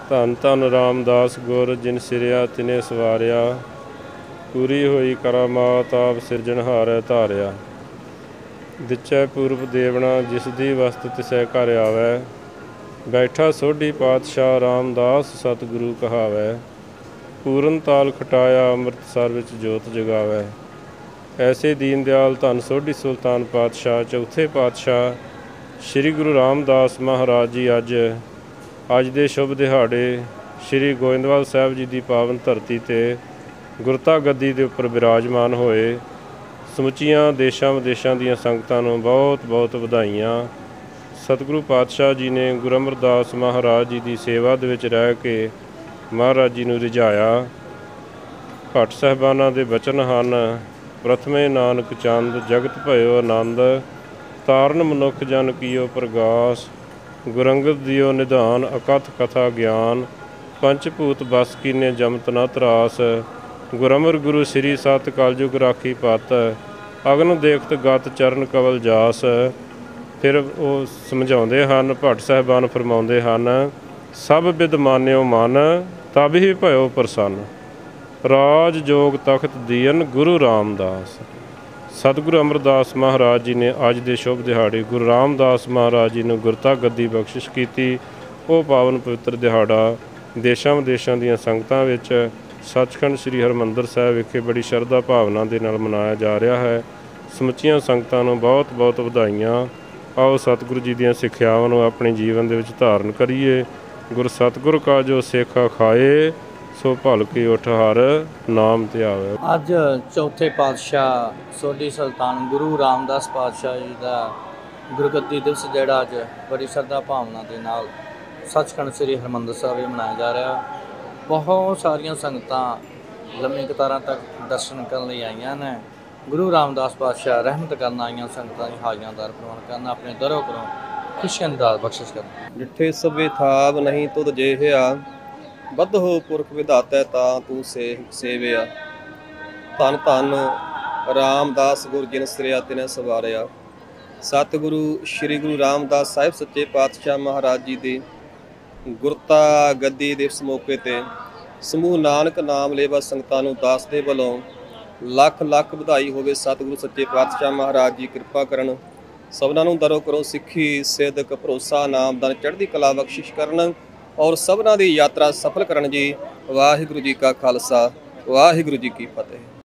ਧੰਨ ਧੰਨ ਰਾਮਦਾਸ ਗੁਰ ਜਿਨ ਸਿਰਿਆ ਤਿਨੇ ਸਵਾਰਿਆ। ਪੂਰੀ ਹੋਈ ਕਰਾਮਾਤ ਆਪ ਸਿਰਜਣਹਾਰੈ ਧਾਰਿਆ। ਦਿਚੈ ਪੂਰਬ ਦੇਵਣਾ ਜਿਸ ਦੀ ਵਸਤ ਤਿਸੈ ਘਰ ਆਵੈ। ਬੈਠਾ ਸੋਢੀ ਪਾਤਸ਼ਾਹ ਰਾਮਦਾਸ ਸਤਿਗੁਰੂ ਕਹਾਵੈ। ਪੂਰਨ ਤਾਲ ਖਟਾਇਆ ਅੰਮ੍ਰਿਤਸਰ ਵਿੱਚ ਜੋਤ ਜਗਾਵੈ। ਐਸੇ ਦੀਨ ਦਿਆਲ ਧੰਨ ਸੋਢੀ ਸੁਲਤਾਨ ਪਾਤਸ਼ਾਹ ਚੌਥੇ ਪਾਤਸ਼ਾਹ ਸ਼੍ਰੀ ਗੁਰੂ ਰਾਮਦਾਸ ਮਹਾਰਾਜ ਜੀ ਅੱਜ ਦੇ ਸ਼ੁਭ ਦਿਹਾੜੇ ਸ਼੍ਰੀ ਗੋਇੰਦਵਾਲ ਸਾਹਿਬ ਜੀ ਦੀ ਪਾਵਨ ਧਰਤੀ 'ਤੇ ਗੁਰਤਾ ਗੱਦੀ ਦੇ ਉੱਪਰ ਬਿਰਾਜਮਾਨ ਹੋਏ। ਸਮੁੱਚੀਆਂ ਦੇਸ਼ਾਂ ਵਿਦੇਸ਼ਾਂ ਦੀਆਂ ਸੰਗਤਾਂ ਨੂੰ ਬਹੁਤ ਬਹੁਤ ਵਧਾਈਆਂ। ਸਤਿਗੁਰੂ ਪਾਤਸ਼ਾਹ ਜੀ ਨੇ ਗੁਰੂ ਅਮਰਦਾਸ ਮਹਾਰਾਜ ਜੀ ਦੀ ਸੇਵਾ ਦੇ ਵਿੱਚ ਰਹਿ ਕੇ ਮਹਾਰਾਜ ਜੀ ਨੂੰ ਰਿਝਾਇਆ। ਭੱਟ ਸਾਹਿਬਾਨਾਂ ਦੇ ਬਚਨ ਹਨ, ਪ੍ਰਥਮੇ ਨਾਨਕ ਚੰਦ ਜਗਤ ਭਇਓ ਆਨੰਦ, ਤਾਰਨ ਮਨੁੱਖ ਜਨ ਕੀਓ ਪ੍ਰਗਾਸ, ਗੁਰੰਗਦ ਦਿਓ ਨਿਧਾਨ ਅਕਥ ਕਥਾ ਗਿਆਨ, ਪੰਚ ਭੂਤ ਬਸ ਕੀਨੇ ਜਮਤ ਨ ਤਰਾਸ, ਗੁਰਮਰ ਗੁਰੂ ਸ੍ਰੀ ਸਤ ਕਲਯੁਗ ਰਾਖੀ ਪਤ, ਅਗਨ ਦੇਖਤ ਗਤ ਚਰਨ ਕਵਲ ਜਾਸ। ਫਿਰ ਉਹ ਸਮਝਾਉਂਦੇ ਹਨ, ਭੱਟ ਸਾਹਿਬਾਨ ਫਰਮਾਉਂਦੇ ਹਨ, ਸਭ ਬਿਦ ਮਾਨਿਓ ਮਨ ਤਬ ਹੀ ਭਇਓ ਪ੍ਰਸੰਨ, ਰਾਜ ਜੋਗ ਤਖਤ ਦੀਨ ਗੁਰੂ ਰਾਮਦਾਸ। ਸਤਿਗੁਰੂ ਅਮਰਦਾਸ ਮਹਾਰਾਜ ਜੀ ਨੇ ਅੱਜ ਦੇ ਸ਼ੁਭ ਦਿਹਾੜੇ ਗੁਰੂ ਰਾਮਦਾਸ ਮਹਾਰਾਜ ਜੀ ਨੂੰ ਗੁਰਤਾ ਗੱਦੀ ਬਖਸ਼ਿਸ਼ ਕੀਤੀ। ਉਹ ਪਾਵਨ ਪਵਿੱਤਰ ਦਿਹਾੜਾ ਦੇਸ਼ਾਂ ਵਿਦੇਸ਼ਾਂ ਦੀਆਂ ਸੰਗਤਾਂ ਵਿੱਚ ਸੱਚਖੰਡ ਸ੍ਰੀ ਹਰਿਮੰਦਰ ਸਾਹਿਬ ਵਿਖੇ ਬੜੀ ਸ਼ਰਧਾ ਭਾਵਨਾ ਦੇ ਨਾਲ ਮਨਾਇਆ ਜਾ ਰਿਹਾ ਹੈ। ਸਮੁੱਚੀਆਂ ਸੰਗਤਾਂ ਨੂੰ ਬਹੁਤ ਬਹੁਤ ਵਧਾਈਆਂ। ਆਓ ਸਤਿਗੁਰੂ ਜੀ ਦੀਆਂ ਸਿੱਖਿਆਵਾਂ ਨੂੰ ਆਪਣੇ ਜੀਵਨ ਦੇ ਵਿੱਚ ਧਾਰਨ ਕਰੀਏ। ਗੁਰ ਸਤਿਗੁਰ ਕਾ ਜੋ ਸਿੱਖਾ ਖਾਏ, ਸੋ ਭਲ ਕੇ ਉਠ ਹਰ ਨਾਮ ਧਿਆਵੇ। ਅੱਜ ਚੌਥੇ ਪਾਤਸ਼ਾਹ ਸੋਢੀ ਸੁਲਤਾਨ ਗੁਰੂ ਰਾਮਦਾਸ ਪਾਤਸ਼ਾਹ ਜੀ ਦਾ ਗੁਰਗੱਦੀ ਦਿਵਸ ਜਿਹੜਾ ਅੱਜ ਬੜੀ ਸ਼ਰਧਾ ਭਾਵਨਾ ਦੇ ਨਾਲ ਸੱਚਖੰਡ ਸ੍ਰੀ ਹਰਿਮੰਦਰ ਸਾਹਿਬ ਮਨਾਇਆ ਜਾ ਰਿਹਾ। ਬਹੁਤ ਸਾਰੀਆਂ ਸੰਗਤਾਂ ਲੰਮੀ ਕਤਾਰਾਂ ਤੱਕ ਦਰਸ਼ਨ ਕਰਨ ਲਈ ਆਈਆਂ ਨੇ। ਗੁਰੂ ਰਾਮਦਾਸ ਪਾਤਸ਼ਾਹ ਰਹਿਮਤ ਕਰਨ ਆਈਆਂ ਸੰਗਤਾਂ ਦੀ ਹਾਜ਼ਰੀਆਂ ਦਰ ਪ੍ਰਵਾਨ ਕਰਨ, ਆਪਣੇ ਦਰੋਂ ਕਰੋ ਖੁਸ਼ੀਆਂ ਦੀ ਦਾਤ ਬਖਸ਼ਿਸ਼ ਕਰਨ। ਜਿੱਥੇ ਸਭੇ ਥਾਵ ਨਹੀਂ ਤੁਧ ਜੇਹਿਆ, ਬੱਧ ਹੋ ਪੁਰਖ ਵਿਧਾਤੈ ਤਾਂ ਤੂੰ ਸੇਵਿਆ। ਧੰਨ ਧੰਨ ਰਾਮਦਾਸ ਗੁਰ ਜਿਨ ਸਿਰਿਆ ਤਿਨੈ ਸਵਾਰਿਆ। ਸਤਿਗੁਰੂ ਸ਼੍ਰੀ ਗੁਰੂ ਰਾਮਦਾਸ ਸਾਹਿਬ ਸੱਚੇ ਪਾਤਸ਼ਾਹ ਮਹਾਰਾਜ ਜੀ ਦੀ ਗੁਰਤਾ ਗੱਦੀ ਦਿਵਸ ਮੌਕੇ 'ਤੇ ਸਮੂਹ ਨਾਨਕ ਨਾਮ ਲੇਵਾ ਸੰਗਤਾਂ ਨੂੰ ਦਾਸ ਦੇ ਵੱਲੋਂ ਲੱਖ ਲੱਖ ਵਧਾਈ ਹੋਵੇ। ਸਤਿਗੁਰੂ ਸੱਚੇ ਪਾਤਸ਼ਾਹ ਮਹਾਰਾਜ ਜੀ ਕਿਰਪਾ ਕਰਨ, ਸਭਨਾਂ ਨੂੰ ਦਰੋ ਕਰੋ ਸਿੱਖੀ ਸਿਦਕ ਭਰੋਸਾ ਨਾਮਦਾਨ ਚੜ੍ਹਦੀ ਕਲਾ ਬਖਸ਼ਿਸ਼ ਕਰਨ ਔਰ ਸਭਨਾਂ ਦੀ ਯਾਤਰਾ ਸਫਲ ਕਰਨ ਜੀ। ਵਾਹਿਗੁਰੂ ਜੀ ਕਾ ਖਾਲਸਾ, ਵਾਹਿਗੁਰੂ ਜੀ ਕੀ ਫਤਿਹ।